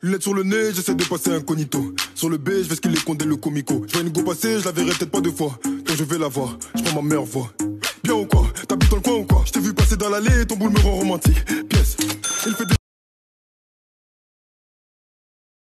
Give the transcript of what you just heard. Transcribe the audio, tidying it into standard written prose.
Lunettes sur le nez, j'essaie de passer incognito. Sur le B, je vais ce qu'il est condé le comico. Je vois une go passer, je la verrai peut-être pas deux fois. Donc je vais la voir, je prends ma meilleure voix. Bien ou quoi? T'habites dans le coin ou quoi? Je t'ai vu passer dans l'allée, ton boule me rend romantique.